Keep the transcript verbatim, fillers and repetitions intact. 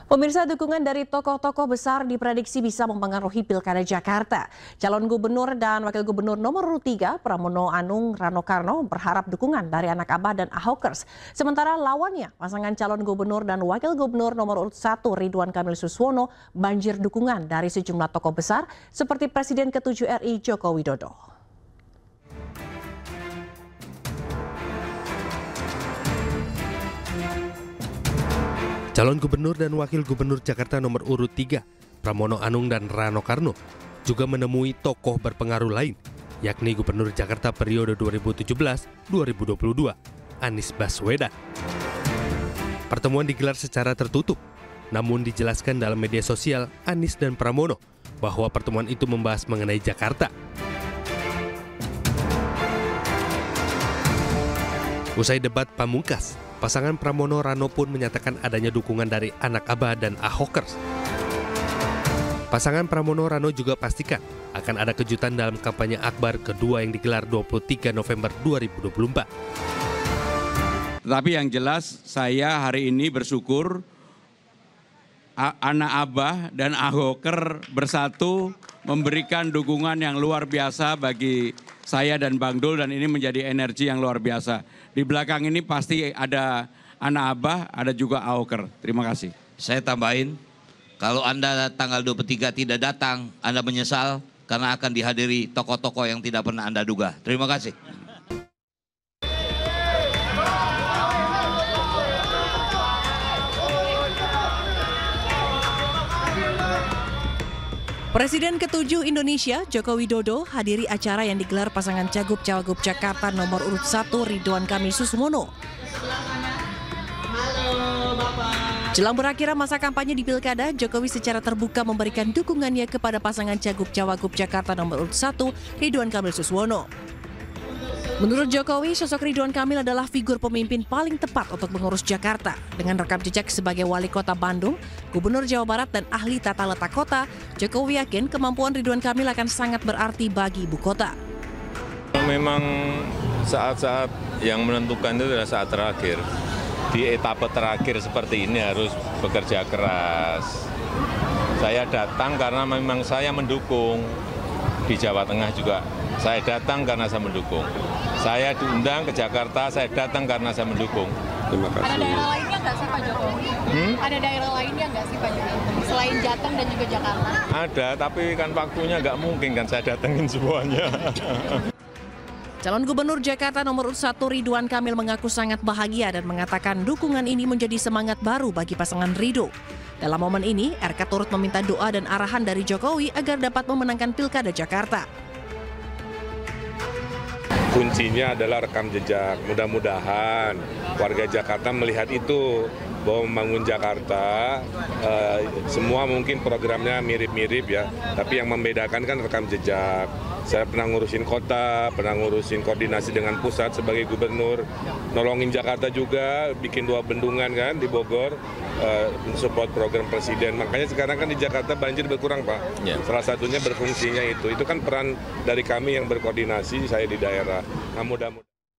Pemirsa, dukungan dari tokoh-tokoh besar diprediksi bisa mempengaruhi Pilkada Jakarta. Calon gubernur dan wakil gubernur nomor urut tiga, Pramono Anung Rano Karno, berharap dukungan dari anak Abah dan Ahokers. Sementara lawannya, pasangan calon gubernur dan wakil gubernur nomor urut satu, Ridwan Kamil Suswono, banjir dukungan dari sejumlah tokoh besar seperti Presiden ketujuh R I Joko Widodo. Calon gubernur dan wakil gubernur Jakarta nomor urut tiga, Pramono Anung dan Rano Karno, juga menemui tokoh berpengaruh lain, yakni Gubernur Jakarta periode dua ribu tujuh belas sampai dua ribu dua puluh dua, Anies Baswedan. Pertemuan digelar secara tertutup, namun dijelaskan dalam media sosial Anies dan Pramono bahwa pertemuan itu membahas mengenai Jakarta. Usai debat pamungkas, pasangan Pramono Rano pun menyatakan adanya dukungan dari anak Abah dan Ahokers. Pasangan Pramono Rano juga pastikan akan ada kejutan dalam kampanye akbar kedua yang digelar dua puluh tiga November dua ribu dua puluh empat. Tetapi yang jelas saya hari ini bersyukur anak Abah dan Ahoker bersatu memberikan dukungan yang luar biasa bagi saya dan Bang Dul, dan ini menjadi energi yang luar biasa. Di belakang ini pasti ada anak Abah, ada juga Ahoker. Terima kasih. Saya tambahin, kalau Anda tanggal dua puluh tiga tidak datang, Anda menyesal karena akan dihadiri tokoh-tokoh yang tidak pernah Anda duga. Terima kasih. Presiden ketujuh Indonesia, Joko Widodo, hadiri acara yang digelar pasangan Cagup-Cawagup Jakarta nomor urut satu, Ridwan Kamil Suswono. Jelang berakhirnya masa kampanye di Pilkada, Jokowi secara terbuka memberikan dukungannya kepada pasangan Cagup-Cawagup Jakarta nomor urut satu, Ridwan Kamil Suswono. Menurut Jokowi, sosok Ridwan Kamil adalah figur pemimpin paling tepat untuk mengurus Jakarta. Dengan rekam jejak sebagai wali kota Bandung, gubernur Jawa Barat, dan ahli tata letak kota, Jokowi yakin kemampuan Ridwan Kamil akan sangat berarti bagi ibu kota. Memang saat-saat yang menentukan itu adalah saat terakhir. Di etapa terakhir seperti ini harus bekerja keras. Saya datang karena memang saya mendukung. Di Jawa Tengah juga saya datang karena saya mendukung. Saya diundang ke Jakarta, saya datang karena saya mendukung. Terima kasih. Ada daerah lainnya nggak sih Pak Jokowi? Hmm? Ada daerah lainnya nggak sih Pak Jokowi? Selain Jateng dan juga Jakarta? Ada, tapi kan waktunya nggak mungkin kan saya datengin semuanya. Calon Gubernur Jakarta nomor urut satu, Ridwan Kamil, mengaku sangat bahagia dan mengatakan dukungan ini menjadi semangat baru bagi pasangan Ridho. Dalam momen ini, R K turut meminta doa dan arahan dari Jokowi agar dapat memenangkan Pilkada Jakarta. Kuncinya adalah rekam jejak. Mudah-mudahan warga Jakarta melihat itu, bahwa membangun Jakarta, eh, semua mungkin programnya mirip-mirip ya, tapi yang membedakan kan rekam jejak. Saya pernah ngurusin kota, pernah ngurusin koordinasi dengan pusat sebagai gubernur, nolongin Jakarta juga, bikin dua bendungan kan di Bogor, uh, support program presiden. Makanya sekarang kan di Jakarta banjir berkurang, Pak. Yeah. Salah satunya berfungsinya itu. Itu kan peran dari kami yang berkoordinasi, saya di daerah. Nah, mudah-mudahan